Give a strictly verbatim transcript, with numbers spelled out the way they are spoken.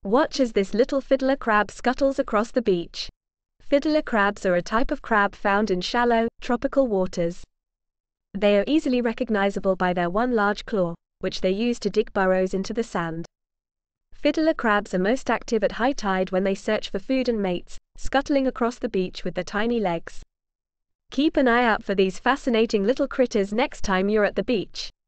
Watch as this little fiddler crab scuttles across the beach. Fiddler crabs are a type of crab found in shallow, tropical waters. They are easily recognizable by their one large claw, which they use to dig burrows into the sand. Fiddler crabs are most active at high tide when they search for food and mates, scuttling across the beach with their tiny legs. Keep an eye out for these fascinating little critters next time you're at the beach.